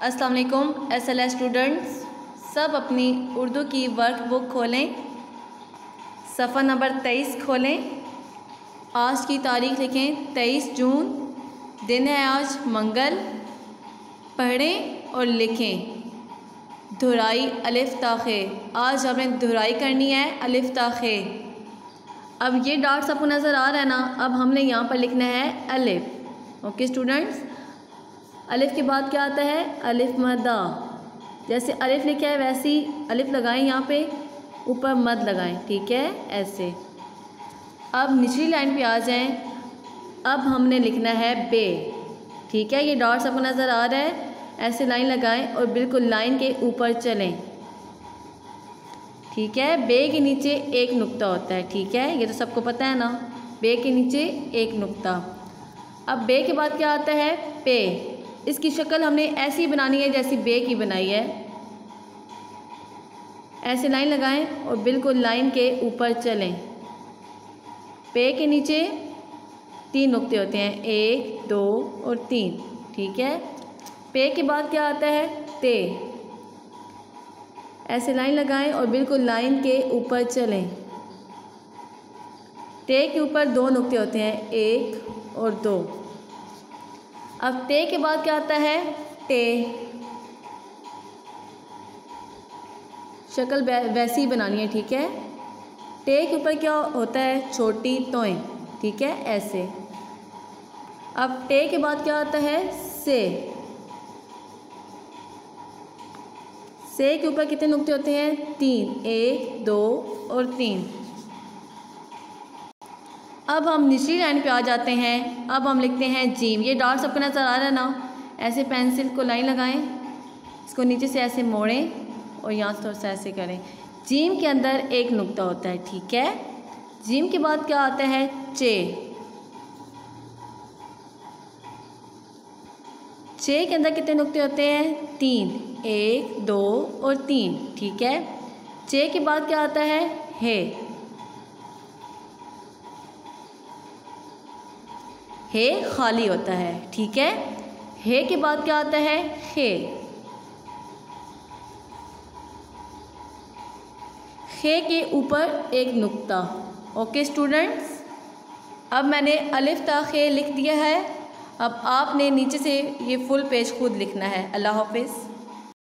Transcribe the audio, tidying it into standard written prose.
अस्सलाम वालेकुम SLS students, सब अपनी उर्दू की वर्कबुक खोलें। सफ़ा नंबर 23 खोलें। आज की तारीख़ लिखें 23 जून, दिन है आज मंगल। पढ़ें और लिखें धुराई अलिफ ता खे। आज हमें धुराई करनी है अलिफ ता खे। अब ये डॉट्स आपको नज़र आ रहा है ना, अब हमने यहाँ पर लिखना है अलिफ। ओके स्टूडेंट्स, अलिफ के बाद क्या आता है? अलिफ मदा। जैसे अलिफ लिखा है वैसे ही अलिफ लगाएं, यहाँ पे ऊपर मद लगाएं, ठीक है, ऐसे। अब निचली लाइन पे आ जाएं। अब हमने लिखना है बे, ठीक है। ये डॉट्स आपको नज़र आ रहा है, ऐसे लाइन लगाएं और बिल्कुल लाइन के ऊपर चलें, ठीक है। बे के नीचे एक नुक्ता होता है, ठीक है, ये तो सबको पता है ना, बे के नीचे एक नुक्ता। अब बे के बाद क्या आता है? पे। इसकी शक्ल हमने ऐसी बनानी है जैसी बे की बनाई है। ऐसे लाइन लगाएं और बिल्कुल लाइन के ऊपर चलें। पे के नीचे 3 नुक्ते होते हैं, 1 2 और 3, ठीक है। पे के बाद क्या आता है? ते। ऐसे लाइन लगाएं और बिल्कुल लाइन के ऊपर चलें। ते के ऊपर 2 नुक्ते होते हैं, 1 और 2। अब ते के बाद क्या आता है? टे। शक्ल वैसी ही बनानी है, ठीक है। टे के ऊपर क्या होता है? छोटी तोएं, ठीक है, ऐसे। अब टे के बाद क्या आता है? से। से के ऊपर कितने नुक्ते होते हैं? 3, 1 2 और 3। अब हम निचली लाइन पे आ जाते हैं। अब हम लिखते हैं जीम। ये डॉट सबको नज़र आ रहा है ना, ऐसे पेंसिल को लाइन लगाएं, इसको नीचे से ऐसे मोड़ें और यहाँ से थोड़ा सा ऐसे करें। जीम के अंदर एक नुक्ता होता है, ठीक है। जीम के बाद क्या आता है? चे। चे के अंदर कितने नुक्ते होते हैं? 3, 1 2 और 3, ठीक है। चे के बाद क्या आता है? हे। हे खाली होता है, ठीक है। हे के बाद क्या आता है? खे। खे के ऊपर एक नुक्ता। ओके स्टूडेंट्स, अब मैंने अलिफ ता खे लिख दिया है। अब आपने नीचे से ये फुल पेज खुद लिखना है। अल्लाह हाफिज़।